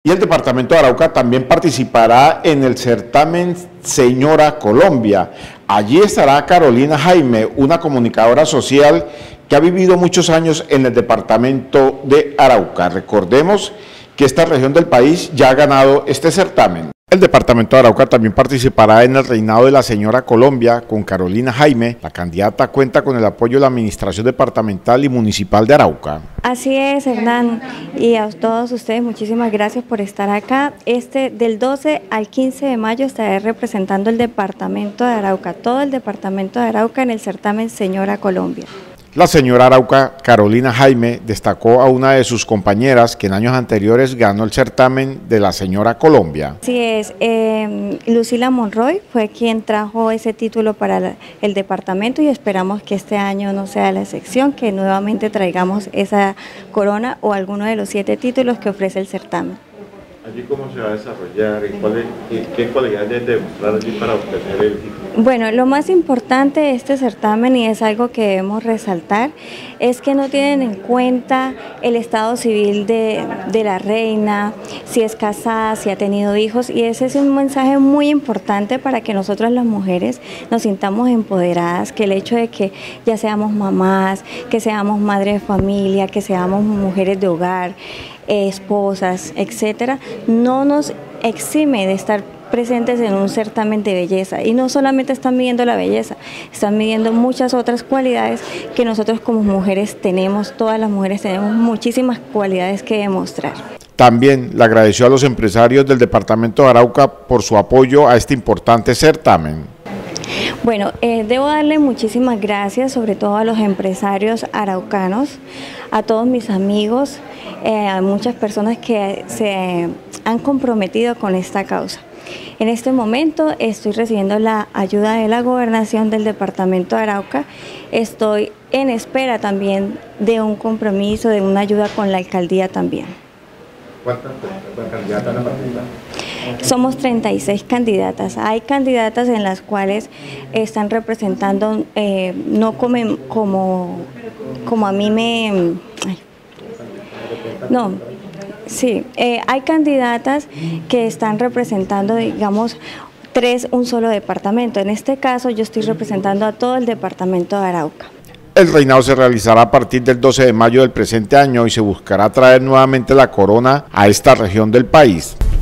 Y el departamento de Arauca también participará en el certamen Señora Colombia. Allí estará Carolina Jaime, una comunicadora social que ha vivido muchos años en el departamento de Arauca. Recordemos que esta región del país ya ha ganado este certamen. El departamento de Arauca también participará en el reinado de la Señora Colombia con Carolina Jaime. La candidata cuenta con el apoyo de la Administración Departamental y Municipal de Arauca. Así es, Hernán, y a todos ustedes muchísimas gracias por estar acá. Del 12 al 15 de mayo estaré representando el departamento de Arauca, todo el departamento de Arauca en el certamen Señora Colombia. La señora Arauca, Carolina Jaime, destacó a una de sus compañeras que en años anteriores ganó el certamen de la Señora Colombia. Así es, Lucila Monroy fue quien trajo ese título para el departamento y esperamos que este año no sea la excepción, que nuevamente traigamos esa corona o alguno de los 7 títulos que ofrece el certamen. ¿Allí cómo se va a desarrollar y qué cualidades debe demostrar allí para obtener el título? Bueno, lo más importante de este certamen, y es algo que debemos resaltar, es que no tienen en cuenta el estado civil de la reina, si es casada, si ha tenido hijos, y ese es un mensaje muy importante para que nosotras las mujeres nos sintamos empoderadas, que el hecho de que ya seamos mamás, que seamos madres de familia, que seamos mujeres de hogar, esposas, etcétera, no nos exime de estar presentes en un certamen de belleza, y no solamente están midiendo la belleza, están midiendo muchas otras cualidades que nosotros como mujeres tenemos, todas las mujeres tenemos muchísimas cualidades que demostrar. También le agradeció a los empresarios del departamento de Arauca por su apoyo a este importante certamen. Bueno, debo darle muchísimas gracias, sobre todo a los empresarios araucanos, a todos mis amigos, a muchas personas que se han comprometido con esta causa. En este momento estoy recibiendo la ayuda de la gobernación del departamento de Arauca. Estoy en espera también de un compromiso, de una ayuda con la alcaldía también. ¿Cuántas candidatas han participado? Somos 36 candidatas. Hay candidatas en las cuales están representando, no como a mí me... No, sí, hay candidatas que están representando, digamos, un solo departamento. En este caso yo estoy representando a todo el departamento de Arauca. El reinado se realizará a partir del 12 de mayo del presente año y se buscará traer nuevamente la corona a esta región del país.